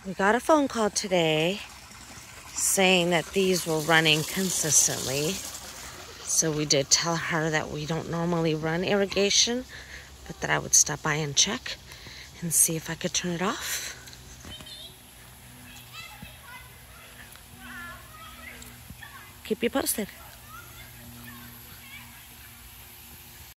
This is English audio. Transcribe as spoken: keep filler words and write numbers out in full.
We got a phone call today saying that these were running consistently. So we did tell her that we don't normally run irrigation, but that I would stop by and check and see if I could turn it off. Keep you posted.